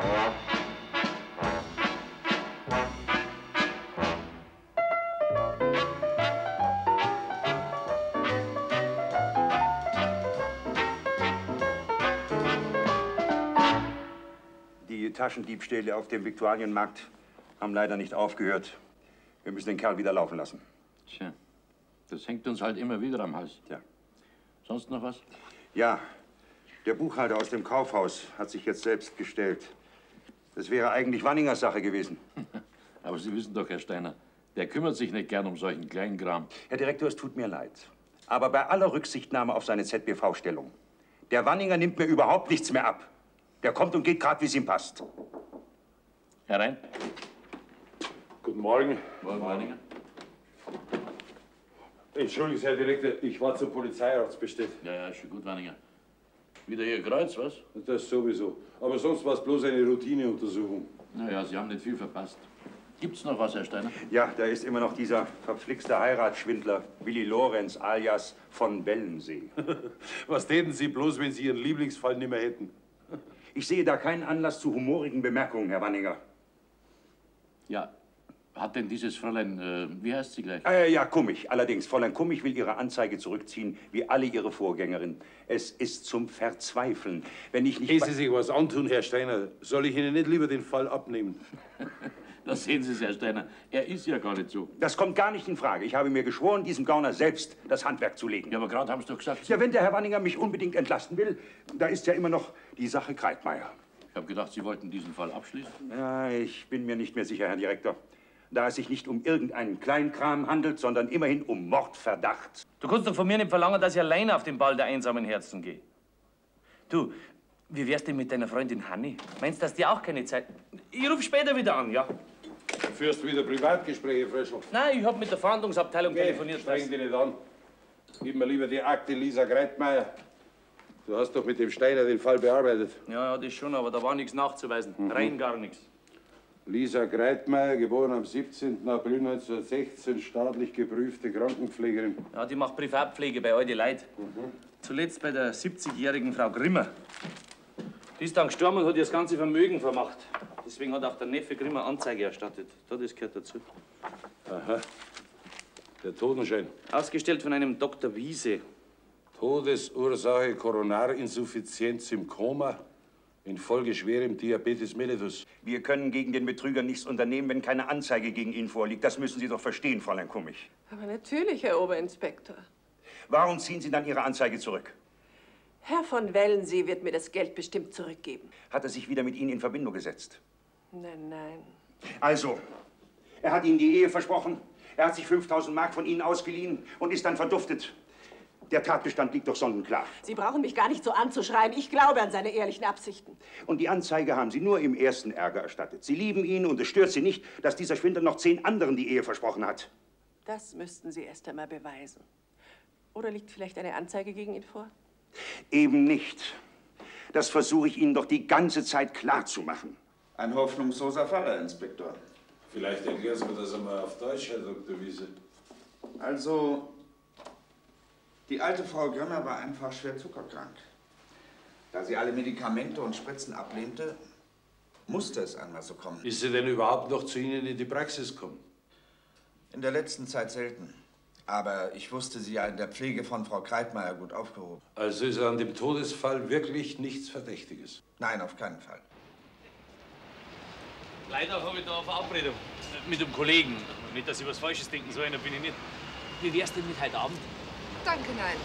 Die Taschendiebstähle auf dem Viktualienmarkt haben leider nicht aufgehört. Wir müssen den Kerl wieder laufen lassen. Tja, das hängt uns halt immer wieder am Hals. Ja. Sonst noch was? Ja, der Buchhalter aus dem Kaufhaus hat sich jetzt selbst gestellt. Das wäre eigentlich Wanningers Sache gewesen. Aber Sie wissen doch, Herr Steiner, der kümmert sich nicht gern um solchen kleinen Kram. Herr Direktor, es tut mir leid. Aber bei aller Rücksichtnahme auf seine ZBV-Stellung, der Wanninger nimmt mir überhaupt nichts mehr ab. Der kommt und geht gerade, wie es ihm passt. Herein. Guten Morgen. Morgen, Wanninger. Entschuldigen Sie, Herr Direktor, ich war zum Polizeiarzt bestellt. Ja, schon gut, Wanninger. Wieder Ihr Kreuz, was? Das sowieso. Aber sonst war es bloß eine Routineuntersuchung. Naja, Sie haben nicht viel verpasst. Gibt's noch was, Herr Steiner? Ja, da ist immer noch dieser verflixte Heiratsschwindler, Willi Lorenz alias von Wellensee. Was täten Sie bloß, wenn Sie Ihren Lieblingsfall nicht mehr hätten? Ich sehe da keinen Anlass zu humorigen Bemerkungen, Herr Wanninger. Ja, hat denn dieses Fräulein, wie heißt sie gleich? Ja, Kummig. Allerdings, Fräulein Kummig will ihre Anzeige zurückziehen, wie alle ihre Vorgängerinnen. Es ist zum Verzweifeln. Wenn ich nicht... Ehe Sie sich was antun, Herr Steiner, soll ich Ihnen nicht lieber den Fall abnehmen? Das sehen Sie, Herr Steiner. Er ist ja gar nicht so. Das kommt gar nicht in Frage. Ich habe mir geschworen, diesem Gauner selbst das Handwerk zu legen. Ja, aber gerade haben Sie doch gesagt... Ja, wenn der Herr Wanninger mich unbedingt entlasten will, da ist ja immer noch die Sache Kreitmeier. Ich habe gedacht, Sie wollten diesen Fall abschließen. Ja, ich bin mir nicht mehr sicher, Herr Direktor. Da es sich nicht um irgendeinen Kleinkram handelt, sondern immerhin um Mordverdacht. Du kannst doch von mir nicht verlangen, dass ich alleine auf den Ball der einsamen Herzen gehe. Du, wie wär's denn mit deiner Freundin Hanni? Meinst du, dass die auch keine Zeit... Ich ruf später wieder an, ja? Führst du wieder Privatgespräche, Fröschel? Nein, ich hab mit der Verhandlungsabteilung telefoniert. Streng dich nicht an. Gib mir lieber die Akte Lisa Greitmeier. Du hast doch mit dem Steiner den Fall bearbeitet. Ja, das schon, aber da war nichts nachzuweisen. Rein gar nichts. Lisa Greitmeier, geboren am 17. April 1916, staatlich geprüfte Krankenpflegerin. Ja, die macht Privatpflege bei alte Leid. Zuletzt bei der 70-jährigen Frau Grimmer. Die ist dann gestorben und hat ihr das ganze Vermögen vermacht. Deswegen hat auch der Neffe Grimmer Anzeige erstattet. Das gehört dazu. Aha. Der Totenschein. Ausgestellt von einem Dr. Wiese. Todesursache Koronarinsuffizienz im Koma infolge schwerem Diabetes mellitus. Wir können gegen den Betrüger nichts unternehmen, wenn keine Anzeige gegen ihn vorliegt. Das müssen Sie doch verstehen, Fräulein Kummig. Aber natürlich, Herr Oberinspektor. Warum ziehen Sie dann Ihre Anzeige zurück? Herr von Wellensee wird mir das Geld bestimmt zurückgeben. Hat er sich wieder mit Ihnen in Verbindung gesetzt? Nein, nein. Also, er hat Ihnen die Ehe versprochen, er hat sich 5.000 Mark von Ihnen ausgeliehen und ist dann verduftet. Der Tatbestand liegt doch sonnenklar. Sie brauchen mich gar nicht so anzuschreien. Ich glaube an seine ehrlichen Absichten. Und die Anzeige haben Sie nur im ersten Ärger erstattet. Sie lieben ihn und es stört Sie nicht, dass dieser Schwindler noch 10 anderen die Ehe versprochen hat. Das müssten Sie erst einmal beweisen. Oder liegt vielleicht eine Anzeige gegen ihn vor? Eben nicht. Das versuche ich Ihnen doch die ganze Zeit klarzumachen. Ein hoffnungsloser Fall, Herr Inspektor. Vielleicht erklären Sie mir das einmal auf Deutsch, Herr Dr. Wiese. Also, die alte Frau Grimmer war einfach schwer zuckerkrank. Da sie alle Medikamente und Spritzen ablehnte, musste es einmal so kommen. Ist sie denn überhaupt noch zu Ihnen in die Praxis gekommen? In der letzten Zeit selten. Aber ich wusste sie ja in der Pflege von Frau Kreitmeier gut aufgehoben. Also ist an dem Todesfall wirklich nichts Verdächtiges? Nein, auf keinen Fall. Leider habe ich da eine Verabredung mit einem Kollegen. Nicht, dass ich was Falsches denken soll, da bin ich nicht. Wie wär's denn mit heute Abend? Danke, nein.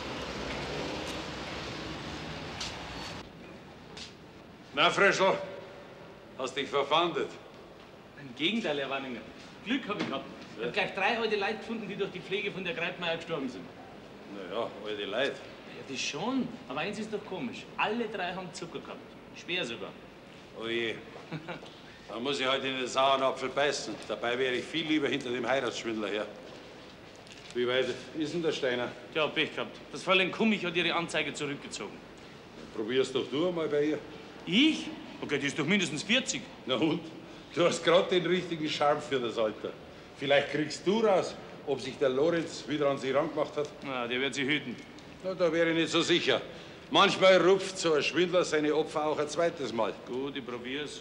Na, Fröschel, hast dich verfandet? Im Gegenteil, Herr Wanninger. Glück habe ich gehabt. Ich habe gleich 3 alte Leute gefunden, die durch die Pflege von der Greitmeier gestorben sind. Na ja, alte Leute. Ja, das schon. Aber eins ist doch komisch. Alle 3 haben Zucker gehabt. Schwer sogar. Oh je. Da muss ich halt in den sauren Apfel beißen. Dabei wäre ich viel lieber hinter dem Heiratsschwindler her. Wie weit ist denn der Steiner? Tja, Pech gehabt. Das Fräulein Kummig hat ihre Anzeige zurückgezogen. Probier's doch du einmal bei ihr. Ich? Okay, die ist doch mindestens 40. Na und? Du hast gerade den richtigen Charme für das Alter. Vielleicht kriegst du raus, ob sich der Lorenz wieder an sie rangemacht hat. Na, der wird sie hüten. Na, da wäre ich nicht so sicher. Manchmal rupft so ein Schwindler seine Opfer auch ein zweites Mal. Gut, ich probier's.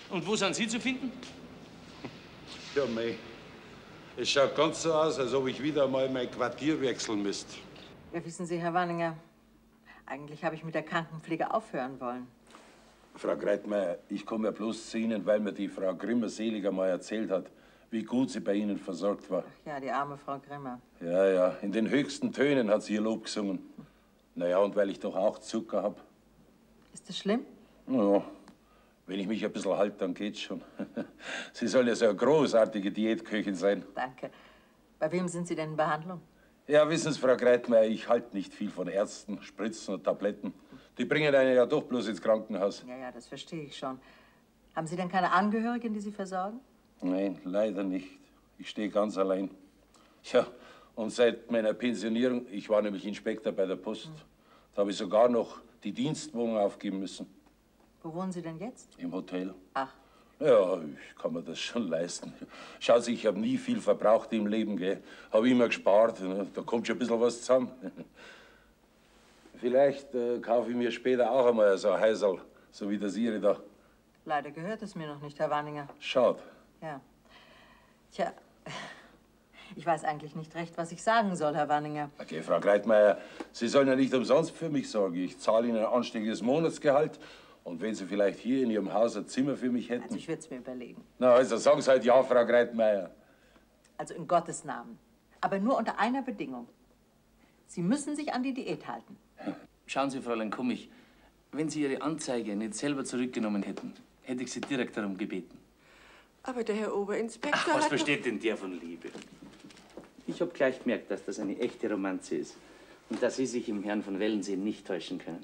Und wo sind Sie zu finden? Ja, mei. Es schaut ganz so aus, als ob ich wieder mal mein Quartier wechseln müsste. Ja, wissen Sie, Herr Wanninger, eigentlich habe ich mit der Krankenpflege aufhören wollen. Frau Greitmeier, ich komme ja bloß zu Ihnen, weil mir die Frau Grimmer selig einmal erzählt hat, wie gut sie bei Ihnen versorgt war. Ach ja, die arme Frau Grimmer. Ja, ja, in den höchsten Tönen hat sie ihr Lob gesungen. Naja, und weil ich doch auch Zucker habe. Ist das schlimm? Naja, wenn ich mich ein bisschen halte, dann geht's schon. Sie soll ja so eine großartige Diätköchin sein. Danke. Bei wem sind Sie denn in Behandlung? Ja, wissen Sie, Frau Greitmeier, ich halte nicht viel von Ärzten, Spritzen und Tabletten. Die bringen einen ja doch bloß ins Krankenhaus. Ja, ja, das verstehe ich schon. Haben Sie denn keine Angehörigen, die Sie versorgen? Nein, leider nicht. Ich stehe ganz allein. Ja, und seit meiner Pensionierung, ich war nämlich Inspektor bei der Post, da habe ich sogar noch die Dienstwohnung aufgeben müssen. Wo wohnen Sie denn jetzt? Im Hotel. Ach. Ja, ich kann mir das schon leisten. Schauen Sie, ich habe nie viel verbraucht im Leben, gell. Habe immer gespart, ne? Da kommt schon ein bisschen was zusammen. Vielleicht kaufe ich mir später auch einmal so ein Häuserl, so wie das Ihre da. Leider gehört es mir noch nicht, Herr Wanninger. Schade. Ja. Tja, ich weiß eigentlich nicht recht, was ich sagen soll, Herr Wanninger. Okay, Frau Greitmeier, Sie sollen ja nicht umsonst für mich sorgen. Ich zahle Ihnen ein anständiges Monatsgehalt. Und wenn Sie vielleicht hier in Ihrem Haus ein Zimmer für mich hätten... Also ich würde es mir überlegen. Na, also sagen Sie halt ja, Frau Greitmeier. Also in Gottes Namen. Aber nur unter einer Bedingung. Sie müssen sich an die Diät halten. Schauen Sie, Fräulein Kummich, wenn Sie Ihre Anzeige nicht selber zurückgenommen hätten, hätte ich Sie direkt darum gebeten. Aber der Herr Oberinspektor Ach, was hat versteht denn der von Liebe? Ich habe gleich gemerkt, dass das eine echte Romanze ist und dass Sie sich im Herrn von Wellensee nicht täuschen können.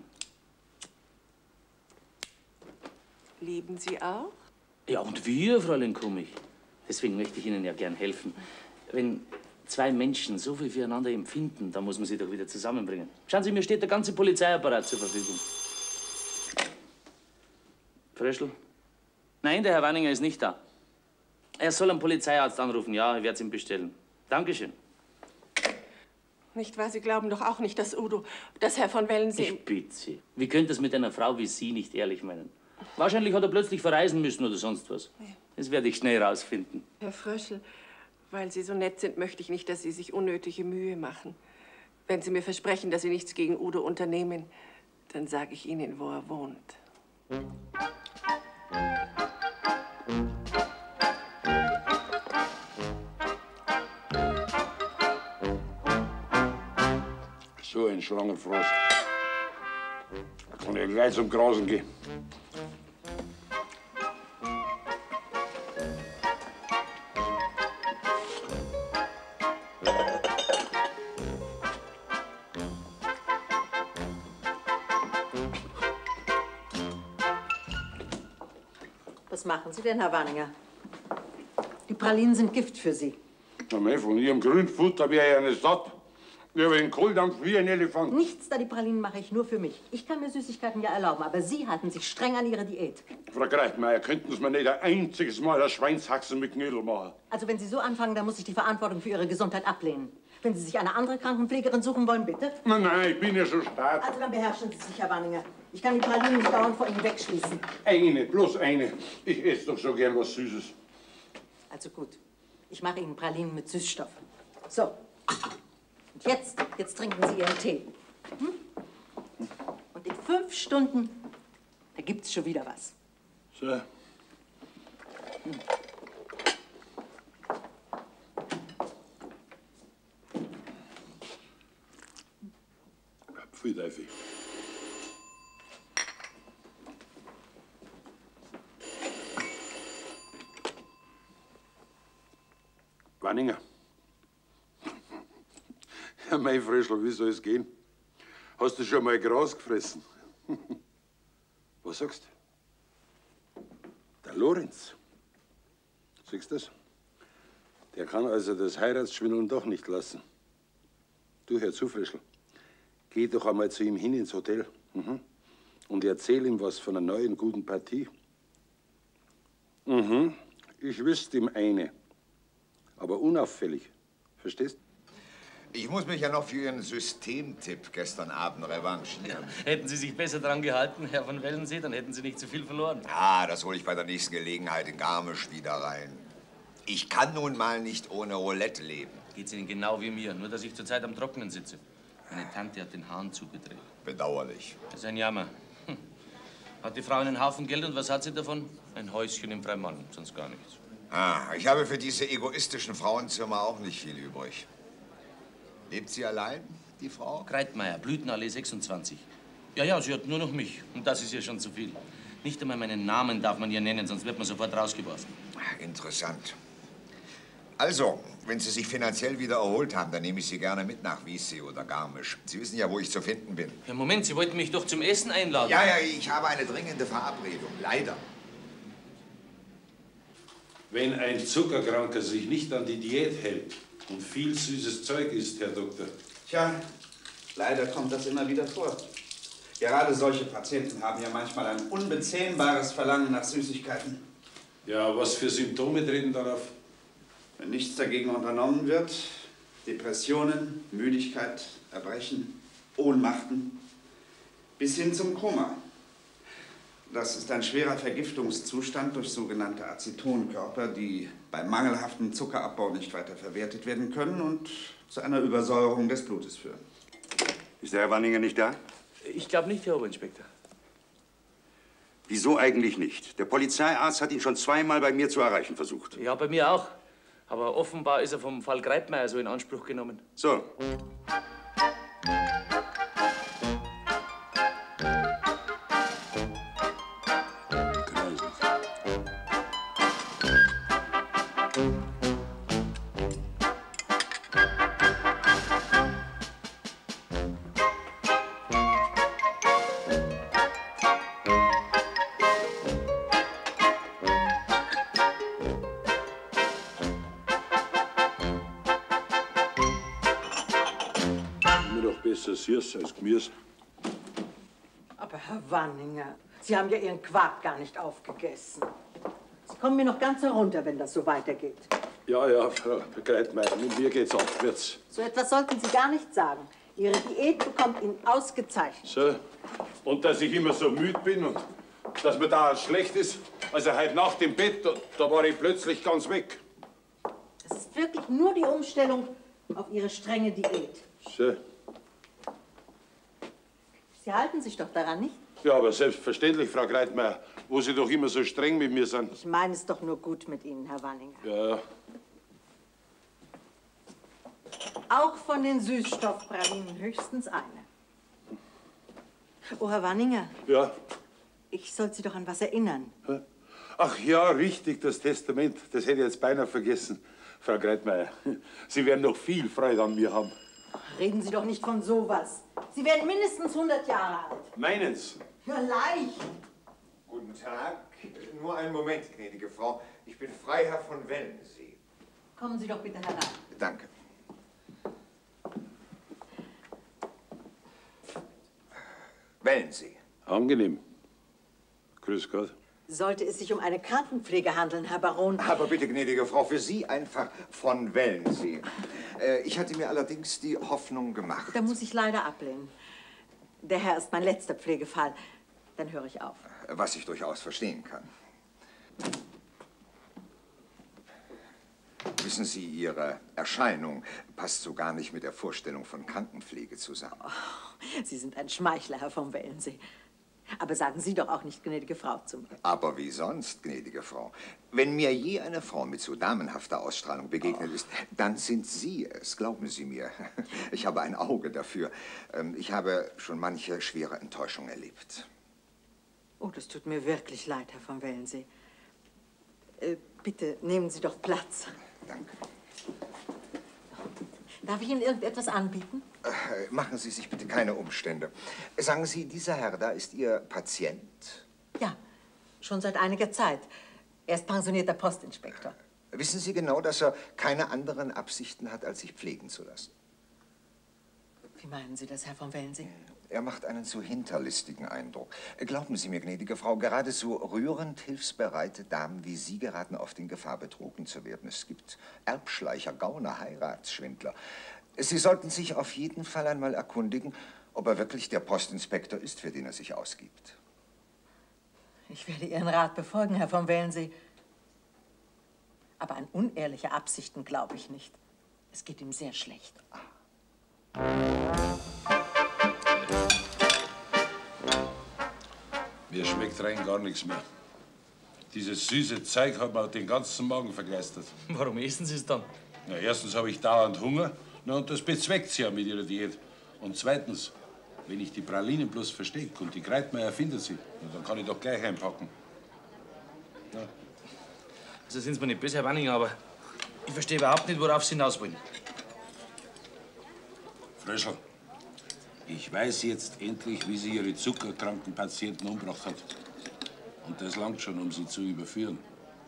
Lieben Sie auch? Ja, und wir, Fräulein Kummich. Deswegen möchte ich Ihnen ja gern helfen. Wenn zwei Menschen so viel füreinander empfinden, dann muss man sie doch wieder zusammenbringen. Schauen Sie, mir steht der ganze Polizeiapparat zur Verfügung. Fröschl? Nein, der Herr Wanninger ist nicht da. Er soll einen Polizeiarzt anrufen. Ja, ich werde es ihm bestellen. Dankeschön. Nicht wahr? Sie glauben doch auch nicht, dass Udo, dass Herr von Wellensee... Ich bitte Sie. Wie könnte es mit einer Frau wie Sie nicht ehrlich meinen? Wahrscheinlich hat er plötzlich verreisen müssen oder sonst was. Das werde ich schnell rausfinden. Herr Fröschl, weil Sie so nett sind, möchte ich nicht, dass Sie sich unnötige Mühe machen. Wenn Sie mir versprechen, dass Sie nichts gegen Udo unternehmen, dann sage ich Ihnen, wo er wohnt. So ein Schlangenfrost. Da kann ich gleich zum Grasen gehen. Was machen Sie denn, Herr Wanninger? Die Pralinen sind Gift für Sie. Na, mei, von Ihrem Grünfutter wäre ja nicht satt. Ich habe einen Kohldampf wie ein Elefant. Nichts da, die Pralinen mache ich nur für mich. Ich kann mir Süßigkeiten ja erlauben, aber Sie halten sich streng an Ihre Diät. Frau Greitmeier, könnten Sie mir nicht ein einziges Mal eine Schweinshaxen mit Knödel machen? Also wenn Sie so anfangen, dann muss ich die Verantwortung für Ihre Gesundheit ablehnen. Wenn Sie sich eine andere Krankenpflegerin suchen wollen, bitte. Nein, nein, ich bin ja schon stark. Also dann beherrschen Sie sich, Herr Wanninger. Ich kann die Pralinen nicht dauernd vor Ihnen wegschließen. Eine, bloß eine. Ich esse doch so gern was Süßes. Also gut. Ich mache Ihnen Pralinen mit Süßstoff. So. Und jetzt trinken Sie Ihren Tee. Hm? Und in 5 Stunden, da gibt's schon wieder was. So. Pfui Teufel. Wanninger. Ja, mein Fröschl, wie soll es gehen? Hast du schon mal Gras gefressen? Was sagst du? Der Lorenz. Siehst du das? Der kann also das Heiratsschwindeln doch nicht lassen. Du, Herr Zufrischl, geh doch einmal zu ihm hin ins Hotel und erzähl ihm was von einer neuen guten Partie. Ich wüsste ihm eine, aber unauffällig. Verstehst? Ich muss mich ja noch für Ihren Systemtipp gestern Abend revanchieren. Hätten Sie sich besser dran gehalten, Herr von Wellensee, dann hätten Sie nicht zu viel verloren. Ah, das hole ich bei der nächsten Gelegenheit in Garmisch wieder rein. Ich kann nun mal nicht ohne Roulette leben. Geht's Ihnen genau wie mir, nur dass ich zurzeit am Trockenen sitze. Meine Tante hat den Hahn zugedreht. Bedauerlich. Das ist ein Jammer. Hat die Frau einen Haufen Geld und was hat sie davon? Ein Häuschen im Freimann, sonst gar nichts. Ah, ich habe für diese egoistischen Frauenzimmer auch nicht viel übrig. Lebt sie allein, die Frau? Kreitmeier, Blütenallee 26. Ja, sie hat nur noch mich. Und das ist ja schon zu viel. Nicht einmal meinen Namen darf man ihr nennen, sonst wird man sofort rausgeworfen. Interessant. Also, wenn Sie sich finanziell wieder erholt haben, dann nehme ich Sie gerne mit nach Wiessee oder Garmisch. Sie wissen ja, wo ich zu finden bin. Ja, Moment, Sie wollten mich doch zum Essen einladen. Ja, ich habe eine dringende Verabredung. Leider. Wenn ein Zuckerkranker sich nicht an die Diät hält und viel süßes Zeug isst, Herr Doktor. Tja, leider kommt das immer wieder vor. Gerade solche Patienten haben ja manchmal ein unbezähmbares Verlangen nach Süßigkeiten. Ja, was für Symptome treten darauf? Wenn nichts dagegen unternommen wird, Depressionen, Müdigkeit, Erbrechen, Ohnmachten, bis hin zum Koma. Das ist ein schwerer Vergiftungszustand durch sogenannte Acetonkörper, die beim mangelhaften Zuckerabbau nicht weiter verwertet werden können und zu einer Übersäuerung des Blutes führen. Ist der Herr Wanninger nicht da? Ich glaube nicht, Herr Oberinspektor. Wieso eigentlich nicht? Der Polizeiarzt hat ihn schon zweimal bei mir zu erreichen versucht. Ja, bei mir auch. Aber offenbar ist er vom Fall Kreitmeier so in Anspruch genommen. So. Süß als Gemüse. Aber Herr Wanninger, Sie haben ja Ihren Quark gar nicht aufgegessen. Sie kommen mir noch ganz herunter, wenn das so weitergeht. Ja, Frau Kreitmeier, mit mir geht's aufwärts. So etwas sollten Sie gar nicht sagen. Ihre Diät bekommt Ihnen ausgezeichnet. So. Und dass ich immer so müde bin und dass mir da schlecht ist. Also heute Nacht im Bett, da war ich plötzlich ganz weg. Es ist wirklich nur die Umstellung auf Ihre strenge Diät. So. Sie halten sich doch daran, nicht? Ja, aber selbstverständlich, Frau Kreitmeier, wo Sie doch immer so streng mit mir sind. Ich meine es doch nur gut mit Ihnen, Herr Wanninger. Ja. Auch von den Süßstoffpralinen höchstens eine. Oh, Herr Wanninger. Ja? Ich soll Sie doch an was erinnern. Ach ja, richtig, das Testament. Das hätte ich jetzt beinahe vergessen, Frau Kreitmeier. Sie werden noch viel Freude an mir haben. Reden Sie doch nicht von sowas. Sie werden mindestens 100 Jahre alt. Meinen's? Ja, leicht. Guten Tag. Nur einen Moment, gnädige Frau. Ich bin Freiherr von Wellensee. Kommen Sie doch bitte herein. Danke. Wellensee. Angenehm. Grüß Gott. Sollte es sich um eine Krankenpflege handeln, Herr Baron? Aber bitte, gnädige Frau, für Sie einfach von Wellensee. Ich hatte mir allerdings die Hoffnung gemacht. Da muss ich leider ablehnen. Der Herr ist mein letzter Pflegefall. Dann höre ich auf. Was ich durchaus verstehen kann. Wissen Sie, Ihre Erscheinung passt so gar nicht mit der Vorstellung von Krankenpflege zusammen. Oh, Sie sind ein Schmeichler, Herr von Wellensee. Aber sagen Sie doch auch nicht, gnädige Frau, zu mir. Aber wie sonst, gnädige Frau? Wenn mir je eine Frau mit so damenhafter Ausstrahlung begegnet ist, dann sind Sie es, glauben Sie mir. Ich habe ein Auge dafür. Ich habe schon manche schwere Enttäuschung erlebt. Oh, das tut mir wirklich leid, Herr von Wellensee. Bitte nehmen Sie doch Platz. Danke. Darf ich Ihnen irgendetwas anbieten? Machen Sie sich bitte keine Umstände. Sagen Sie, dieser Herr da ist Ihr Patient? Ja, schon seit einiger Zeit. Er ist pensionierter Postinspektor. Wissen Sie genau, dass er keine anderen Absichten hat, als sich pflegen zu lassen? Wie meinen Sie das, Herr von Wellensee? Er macht einen so hinterlistigen Eindruck. Glauben Sie mir, gnädige Frau, gerade so rührend hilfsbereite Damen wie Sie geraten oft in Gefahr, betrogen zu werden. Es gibt Erbschleicher, Gauner, Heiratsschwindler. Sie sollten sich auf jeden Fall einmal erkundigen, ob er wirklich der Postinspektor ist, für den er sich ausgibt. Ich werde Ihren Rat befolgen, Herr von Wellensee. Aber an unehrliche Absichten glaube ich nicht. Es geht ihm sehr schlecht. Mir schmeckt rein gar nichts mehr. Dieses süße Zeug hat mir den ganzen Magen vergeistert. Warum essen Sie es dann? Na, erstens habe ich dauernd Hunger, na, und das bezweckt sie ja mit ihrer Diät. Und zweitens, wenn ich die Pralinen bloß verstecke und die Kreitmeier findet sie, na, dann kann ich doch gleich einpacken. Ja. Also sind Sie mir nicht böse, Herr Wanninger, aber ich verstehe überhaupt nicht, worauf Sie hinaus wollen. Fröschl, ich weiß jetzt endlich, wie sie ihre zuckerkranken Patienten umgebracht hat. Und das langt schon, um sie zu überführen.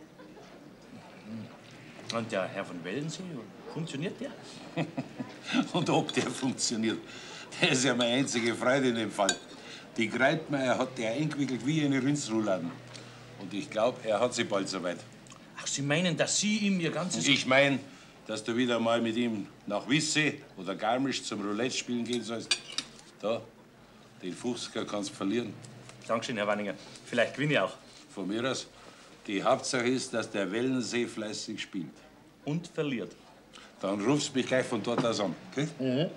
Und der Herr von Wellensee, funktioniert der? Und ob der funktioniert, der ist ja meine einzige Freude in dem Fall. Die Kreitmeier hat der eingewickelt wie eine Rindsrouladen. Und ich glaube, er hat sie bald soweit. Ach, Sie meinen, dass Sie ihm Ihr ganzes... Ich meine, dass du wieder mal mit ihm nach Wissee oder Garmisch zum Roulette spielen gehen sollst. Da, den 50er kannst du verlieren. Dankeschön, Herr Wanninger. Vielleicht gewinne ich auch. Von mir aus. Die Hauptsache ist, dass der Wellensee fleißig spielt. Und verliert. Dann rufst du mich gleich von dort aus an, okay? Mhm.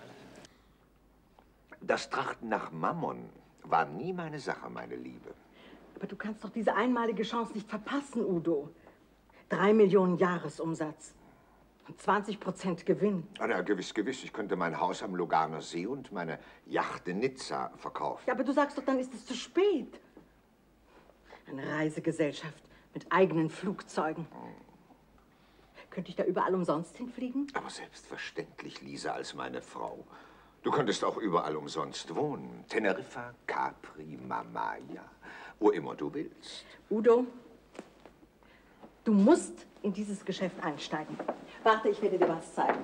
Das Trachten nach Mammon war nie meine Sache, meine Liebe. Aber du kannst doch diese einmalige Chance nicht verpassen, Udo. 3 Millionen Jahresumsatz. Und 20% Gewinn. Ah, na, gewiss, gewiss. Ich könnte mein Haus am Luganer See und meine Yacht in Nizza verkaufen. Ja, aber du sagst doch, dann ist es zu spät. Eine Reisegesellschaft mit eigenen Flugzeugen. Könnte ich da überall umsonst hinfliegen? Aber selbstverständlich, Lisa, als meine Frau. Du könntest auch überall umsonst wohnen. Teneriffa, Capri, Mamaya, wo immer du willst. Udo, du musst in dieses Geschäft einsteigen. Warte, ich werde dir was zeigen.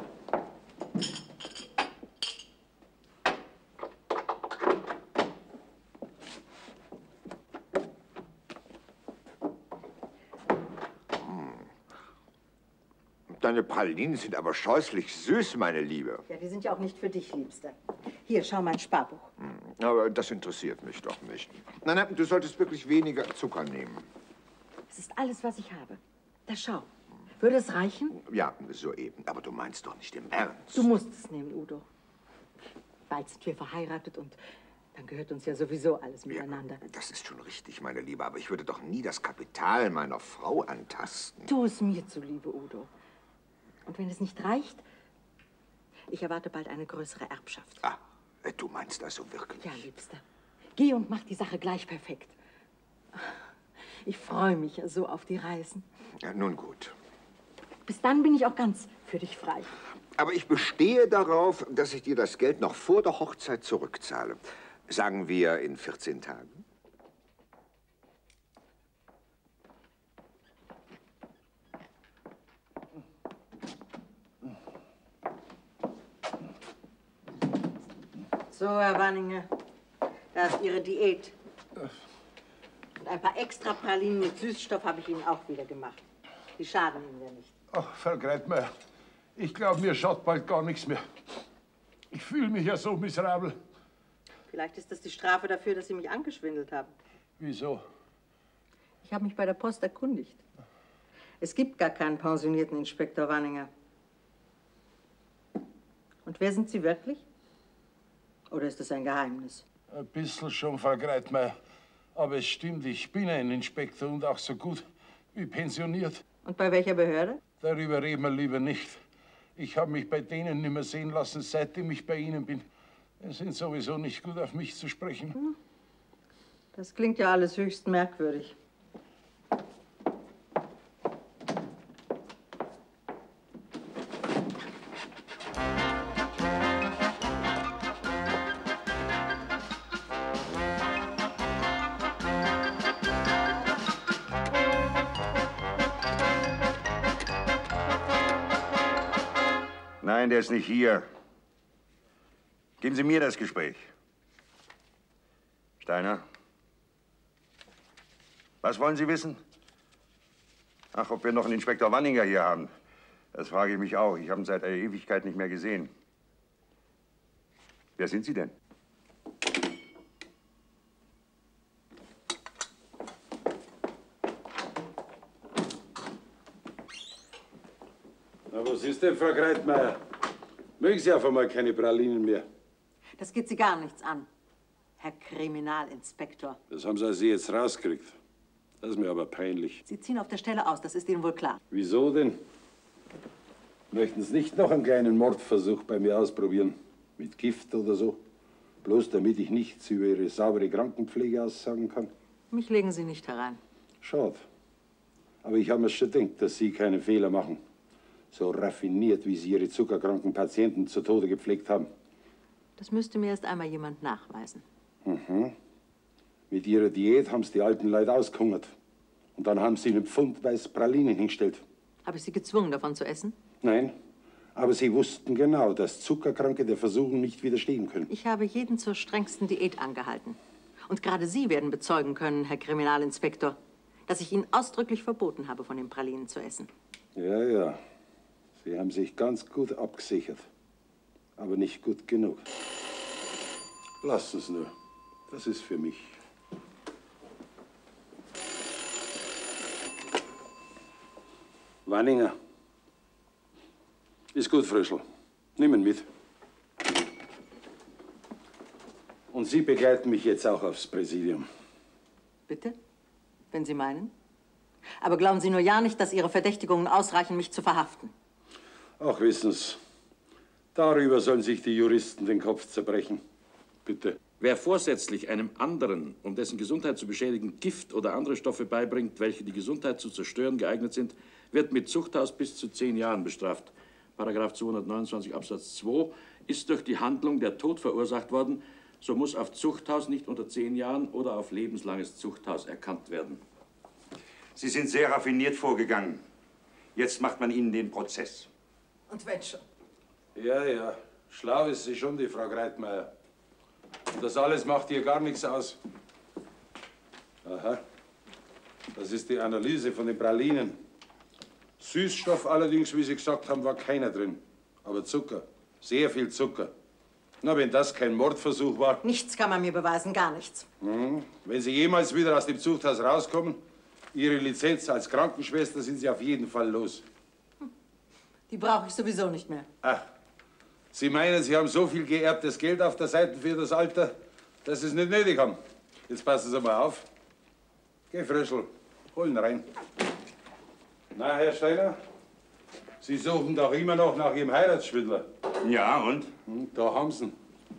Deine Pralinen sind aber scheußlich süß, meine Liebe. Ja, die sind ja auch nicht für dich, Liebster. Hier, schau mein Sparbuch. Aber das interessiert mich doch nicht. Nein, nein, du solltest wirklich weniger Zucker nehmen. Es ist alles, was ich habe. Da schau. Würde es reichen? Ja, soeben. Aber du meinst doch nicht im Ernst. Du musst es nehmen, Udo. Bald sind wir verheiratet und dann gehört uns ja sowieso alles miteinander. Ja, das ist schon richtig, meine Liebe. Aber ich würde doch nie das Kapital meiner Frau antasten. Tu es mir zuliebe, Udo. Und wenn es nicht reicht, ich erwarte bald eine größere Erbschaft. Ah, du meinst also wirklich? Ja, Liebster. Geh und mach die Sache gleich perfekt. Ich freue mich ja so auf die Reisen. Ja, nun gut. Bis dann bin ich auch ganz für dich frei. Aber ich bestehe darauf, dass ich dir das Geld noch vor der Hochzeit zurückzahle. Sagen wir in 14 Tagen. So, Herr Wanninger, da ist Ihre Diät. Und ein paar extra Pralinen mit Süßstoff habe ich Ihnen auch wieder gemacht. Die schaden Ihnen ja nicht. Ach, Frau Kreitmeier, ich glaube, mir schaut bald gar nichts mehr. Ich fühle mich ja so miserabel. Vielleicht ist das die Strafe dafür, dass Sie mich angeschwindelt haben. Wieso? Ich habe mich bei der Post erkundigt. Es gibt gar keinen pensionierten Inspektor Wanninger. Und wer sind Sie wirklich? Oder ist das ein Geheimnis? Ein bisschen schon, Frau Kreitmeier. Aber es stimmt, ich bin ein Inspektor und auch so gut wie pensioniert. Und bei welcher Behörde? Darüber reden wir lieber nicht. Ich habe mich bei denen nicht mehr sehen lassen, seitdem ich bei Ihnen bin. Sie sind sowieso nicht gut auf mich zu sprechen. Das klingt ja alles höchst merkwürdig. Nein, der ist nicht hier. Geben Sie mir das Gespräch. Steiner? Was wollen Sie wissen? Ach, ob wir noch einen Inspektor Wanninger hier haben. Das frage ich mich auch. Ich habe ihn seit einer Ewigkeit nicht mehr gesehen. Wer sind Sie denn? Na, was ist denn, Frau Greitmeier? Mögen Sie auf einmal keine Pralinen mehr? Das geht Sie gar nichts an, Herr Kriminalinspektor. Das haben Sie also jetzt rausgekriegt. Das ist mir aber peinlich. Sie ziehen auf der Stelle aus, das ist Ihnen wohl klar. Wieso denn? Möchten Sie nicht noch einen kleinen Mordversuch bei mir ausprobieren? Mit Gift oder so? Bloß damit ich nichts über Ihre saubere Krankenpflege aussagen kann? Mich legen Sie nicht herein. Schade. Aber ich habe mir schon gedacht, dass Sie keine Fehler machen. So raffiniert, wie Sie Ihre zuckerkranken Patienten zu Tode gepflegt haben. Das müsste mir erst einmal jemand nachweisen. Mhm. Mit Ihrer Diät haben Sie die alten Leute ausgehungert. Und dann haben Sie ihnen pfundweise Pralinen hingestellt. Habe ich Sie gezwungen, davon zu essen? Nein, aber Sie wussten genau, dass Zuckerkranke der Versuchung nicht widerstehen können. Ich habe jeden zur strengsten Diät angehalten. Und gerade Sie werden bezeugen können, Herr Kriminalinspektor, dass ich Ihnen ausdrücklich verboten habe, von den Pralinen zu essen. Ja, ja. Sie haben sich ganz gut abgesichert. Aber nicht gut genug. Lassen Sie nur. Das ist für mich. Wanninger. Ist gut, Frischl. Nimm ihn mit. Und Sie begleiten mich jetzt auch aufs Präsidium. Bitte? Wenn Sie meinen. Aber glauben Sie nur ja nicht, dass Ihre Verdächtigungen ausreichen, mich zu verhaften. Ach, wissen Sie, darüber sollen sich die Juristen den Kopf zerbrechen. Bitte. Wer vorsätzlich einem anderen, um dessen Gesundheit zu beschädigen, Gift oder andere Stoffe beibringt, welche die Gesundheit zu zerstören geeignet sind, wird mit Zuchthaus bis zu 10 Jahren bestraft. Paragraph 229 Absatz 2 ist durch die Handlung der Tod verursacht worden, so muss auf Zuchthaus nicht unter 10 Jahren oder auf lebenslanges Zuchthaus erkannt werden. Sie sind sehr raffiniert vorgegangen. Jetzt macht man Ihnen den Prozess. Und wenn schon. Ja, ja. Schlau ist sie schon, die Frau Greitmeier. Und das alles macht ihr gar nichts aus. Aha. Das ist die Analyse von den Pralinen. Süßstoff allerdings, wie Sie gesagt haben, war keiner drin. Aber Zucker. Sehr viel Zucker. Na, wenn das kein Mordversuch war. Nichts kann man mir beweisen, gar nichts. Wenn Sie jemals wieder aus dem Zuchthaus rauskommen, Ihre Lizenz als Krankenschwester sind Sie auf jeden Fall los. Die brauche ich sowieso nicht mehr. Ach, Sie meinen, Sie haben so viel geerbtes Geld auf der Seite für das Alter, dass Sie es nicht nötig haben. Jetzt passen Sie mal auf. Geh, Frischl, hol ihn rein. Na, Herr Steiner, Sie suchen doch immer noch nach Ihrem Heiratsschwindler. Ja, und? Da haben Sie ihn.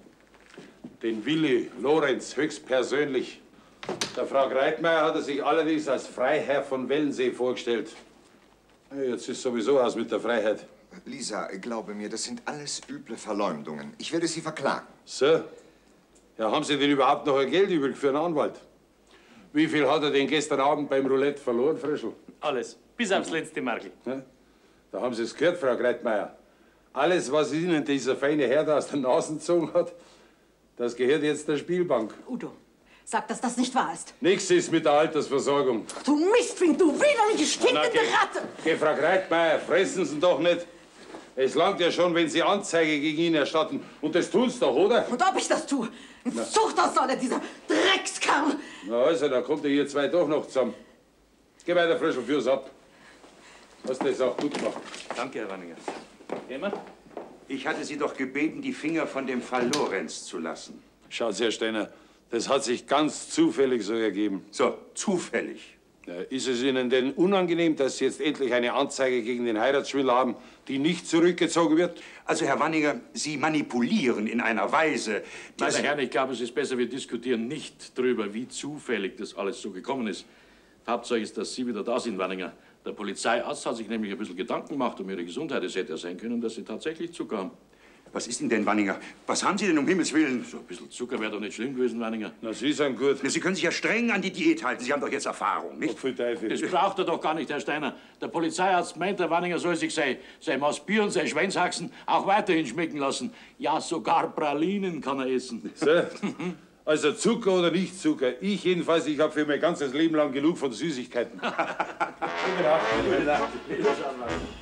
Den Willi Lorenz höchstpersönlich. Der Frau Greitmeier hat er sich allerdings als Freiherr von Wellensee vorgestellt. Jetzt ist sowieso aus mit der Freiheit. Lisa, glaube mir, das sind alles üble Verleumdungen. Ich werde Sie verklagen. So? Ja, haben Sie denn überhaupt noch ein Geld übrig für einen Anwalt? Wie viel hat er denn gestern Abend beim Roulette verloren, Frischl? Alles. Bis aufs letzte Markel. Ja? Da haben Sie es gehört, Frau Greitmeier. Alles, was Ihnen dieser feine Herr da aus der Nase gezogen hat, das gehört jetzt der Spielbank. Udo, sag, dass das nicht wahr ist. Nichts ist mit der Altersversorgung. Du Mistfink, du widerliche, stinkende Ratte! Geh, Frau Greitmeier, fressen Sie ihn doch nicht. Es langt ja schon, wenn Sie Anzeige gegen ihn erstatten. Und das tun's doch, oder? Und ob ich das tue? Ins Zuchthaus soll er, dieser Dreckskerl! Na also, da kommt ihr zwei doch noch zusammen. Geh weiter, Frischl, führ's ab. Hast das auch gut gemacht. Danke, Herr Wanninger. Gehen wir? Ich hatte Sie doch gebeten, die Finger von dem Fall Lorenz zu lassen. Schaut, Herr Steiner, das hat sich ganz zufällig so ergeben. So, zufällig. Ja, ist es Ihnen denn unangenehm, dass Sie jetzt endlich eine Anzeige gegen den Heiratsschwindler haben, die nicht zurückgezogen wird? Also, Herr Wanninger, Sie manipulieren in einer Weise... Meine Herren, ich glaube, es ist besser, wir diskutieren nicht darüber, wie zufällig das alles so gekommen ist. Hauptsache ist, dass Sie wieder da sind, Wanninger. Der Polizeiarzt hat sich nämlich ein bisschen Gedanken gemacht um Ihre Gesundheit. Es hätte ja sein können, dass Sie tatsächlich Zucker haben. Was ist denn, Wanninger? Was haben Sie denn um Himmels Willen? So ein bisschen Zucker wäre doch nicht schlimm gewesen, Wanninger. Na, Sie sind gut. Na, Sie können sich ja streng an die Diät halten. Sie haben doch jetzt Erfahrung, nicht? Für Teufel. Das braucht er doch gar nicht, Herr Steiner. Der Polizeiarzt meint, der Wanninger soll sich sein Maßbier und sein Schwänzhaxen auch weiterhin schmecken lassen. Ja, sogar Pralinen kann er essen. So. Also Zucker oder nicht Zucker. Ich jedenfalls, ich habe für mein ganzes Leben lang genug von Süßigkeiten. Gute Nacht. Gute Nacht.